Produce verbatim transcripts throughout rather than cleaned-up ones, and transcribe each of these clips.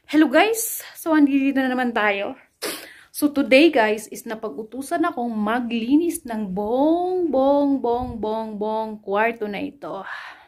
Hello guys! So, andito na naman tayo. So, today guys, is napag-utusan akong maglinis ng bong, bong, bong, bong, bong kwarto na ito.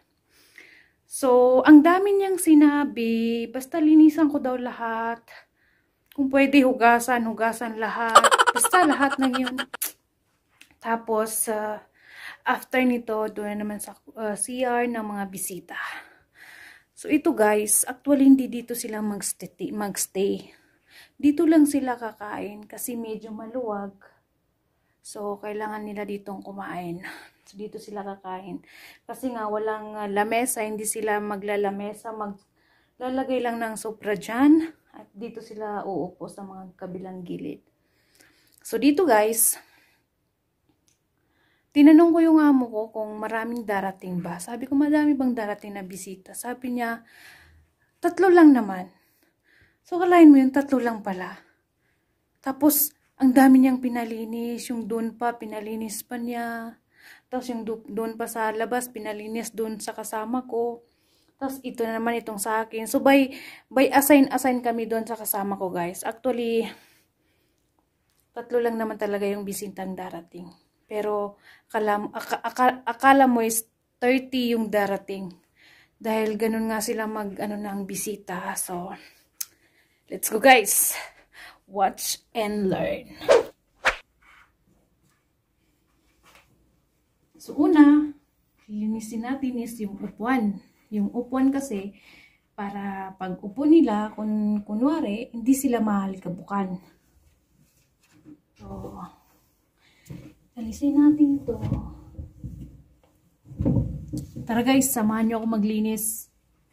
So, ang dami niyang sinabi, basta linisan ko daw lahat. Kung pwede, hugasan, hugasan lahat. Basta lahat ng yun. Tapos, uh, after nito, doon naman sa uh, C R ng mga bisita. So, ito guys, actually hindi dito sila magstay, magstay. Dito lang sila kakain kasi medyo maluwag. So, kailangan nila ditong kumain. So, dito sila kakain. Kasi nga, walang uh, lamesa, hindi sila maglalamesa. Maglalagay lang ng sopra dyan. At dito sila uupo sa mga kabilang gilid. So, dito guys, tinanong ko yung amo ko kung maraming darating ba. Sabi ko, madami bang darating na bisita? Sabi niya, tatlo lang naman. So, kalain mo yung tatlo lang pala. Tapos, ang dami niyang pinalinis. Yung doon pa, pinalinis pa niya. Tapos, yung doon pa sa labas, pinalinis doon sa kasama ko. Tapos, ito na naman itong sa akin. So, by, by assign-assign kami doon sa kasama ko, guys. Actually, tatlo lang naman talaga yung bisitang darating. Pero, akala, akala, akala mo is thirty yung darating. Dahil ganun nga sila mag, ano na ang bisita. So, let's go guys. Watch and learn. So, una, linisin natin is yung upuan. Yung upuan kasi, para pag upo nila, kun, kunwari, hindi sila mahalikabukan. So, alisin natin ito. Tara guys, samahan nyo ako maglinis.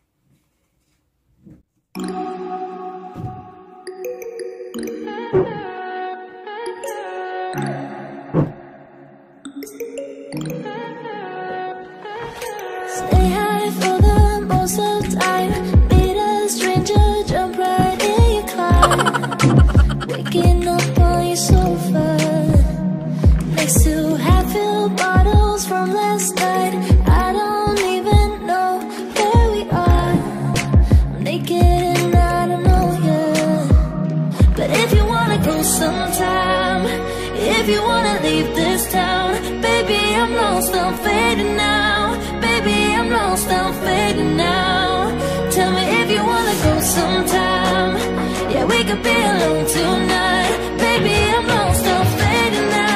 Stay high for the most of time. Meet a stranger, jump right in your car. Waking up on your sofa. Next to half-filled bottles from last night. I don't even know where we are. I'm naked and I don't know you. But if you wanna go sometime, if you wanna leave this town, baby, I'm lost, I'm fading now. Baby, I'm lost, I'm fading now. Tell me if you wanna go sometime. Yeah, we could be alone tonight. Baby, I'm lost, I'm fading now.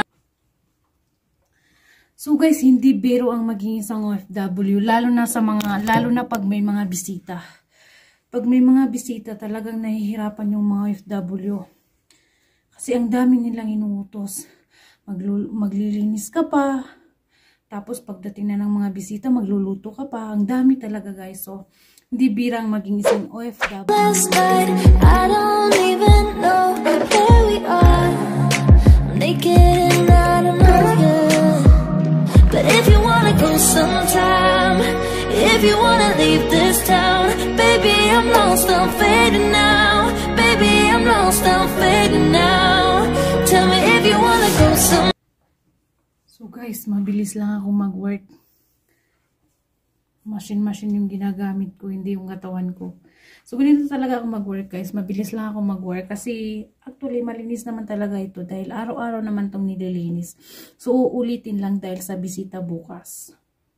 So guys, hindi biro ang maging isang O F W, lalo na sa mga, lalo na pag may mga bisita. Pag may mga bisita, talagang nahihirapan yung mga O F W. Kasi ang dami nilang inuutos. Maglu maglilinis ka pa. Tapos pagdating na ng mga bisita, magluluto ka pa. Ang dami talaga guys. So, hindi birang maging isang O F W. Last night, I don't even know where we are. I'm naked and I don't know you. But if you wanna go sometime, if you wanna leave this town, baby, I'm lost, I'm fading now. Baby, I'm lost, I'm fading now. Tell me if you wanna go sometime. So guys, mabilis lang ako mag-work. Machine-machine yung ginagamit ko, hindi yung katawan ko. So ganito talaga ako mag-work guys. Mabilis lang ako mag-work kasi actually malinis naman talaga ito dahil araw-araw naman itong nililinis. So uulitin lang dahil sa bisita bukas.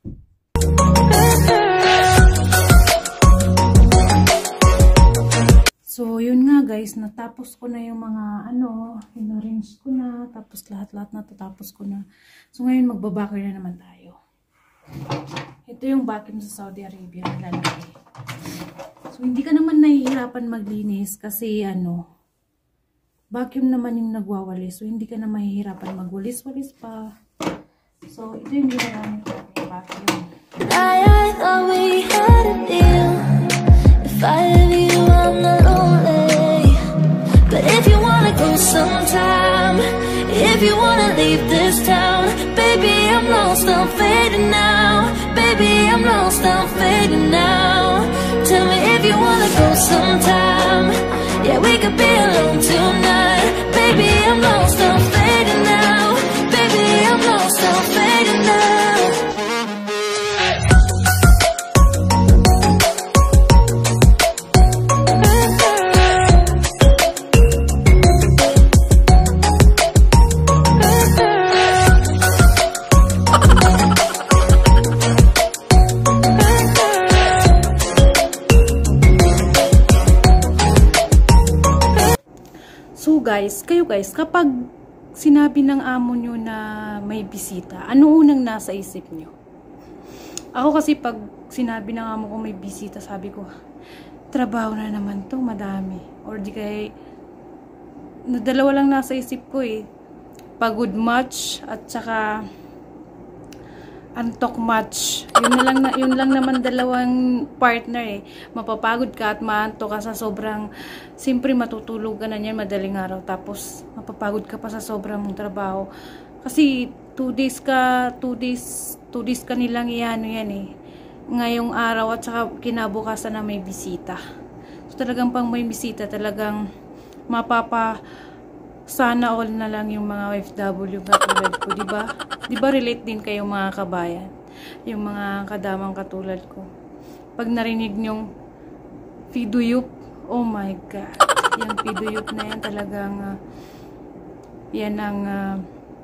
So yun nga guys, natapos ko na yung mga ano, in-arrange ko na, tapos lahat-lahat na tatapos ko na. So ngayon magbabakar na naman tayo. Ito yung vacuum sa Saudi Arabia na lalaki. So, hindi ka naman nahihirapan maglinis kasi ano, vacuum naman yung nagwawalis. So, hindi ka na mahihirapan magwalis-walis pa. So, ito yung ginagamit ko yung vacuum. I, I thought we had a deal. If I have you, I'm not lonely. But if you wanna go sometime, if you wanna leave this town, baby, I'm lost, I'm fading now. Baby, I'm lost, I'm fading now. Tell me if you wanna go sometime. Yeah, we could be alone tonight. Baby, I'm lost, I'm fading now. Baby, I'm lost, I'm fading now. kayo guys, kapag sinabi ng amo nyo na may bisita, ano unang nasa isip nyo? Ako kasi pag sinabi ng amo ko may bisita, sabi ko, trabaho na naman to, madami. Or di kaya, na dalawa lang nasa isip ko eh. Pagod much at saka antok much. Yun na lang na, yun lang naman dalawang partner eh. Mapapagod ka at maantok ka sa sobrang, siyempre matutulog ka na niyan madaling araw. Tapos mapapagod ka pa sa sobrang mong trabaho. Kasi two days ka, two days, two days ka nilang iano yan eh. Ngayong araw at saka kinabukasan na may bisita. So talagang pang may bisita, talagang mapapa sana all na lang yung mga O F W katulad ko, di ba? Di ba relate din kayo mga kabayan? Yung mga kadamang katulad ko. Pag narinig nyong Fiduyup, oh my God. Yung Fiduyup na yan talagang uh, yan ang uh,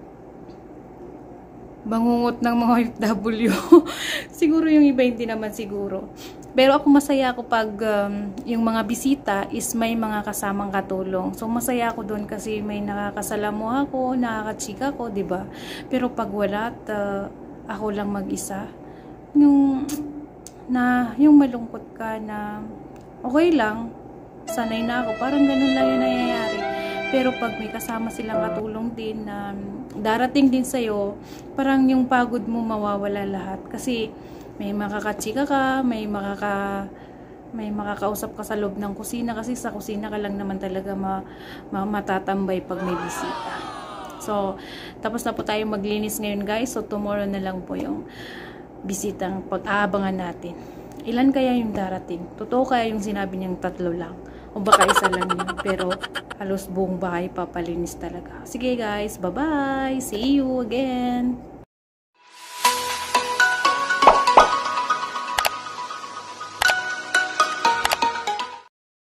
bangungot ng mga O F W. Siguro yung iba hindi naman siguro. Pero ako masaya ako pag um, yung mga bisita is may mga kasamang katulong. So masaya ako doon kasi may nakakasalamu ako, nakakachika ko, 'di ba? Pero pag wala at uh, ako lang mag-isa, yung na yung malungkot ka na okay lang, sanay na ako, parang ganun lang yung nangyayari. Pero pag may kasama silang katulong din na um, darating din sa'yo, parang yung pagod mo mawawala lahat. Kasi may makakachika ka, may makaka may makakausap ka sa loob ng kusina kasi sa kusina ka lang naman talaga ma, ma, matatambay pag may bisita. So, tapos na po tayo maglinis ngayon guys. So, tomorrow na lang po yung bisitang pag-aabangan natin. Ilan kaya yung darating? Totoo kaya yung sinabi niyang tatlo lang? O baka isa lang yun? Pero halos buong bahay papalinis talaga. Sige guys, bye-bye! See you again!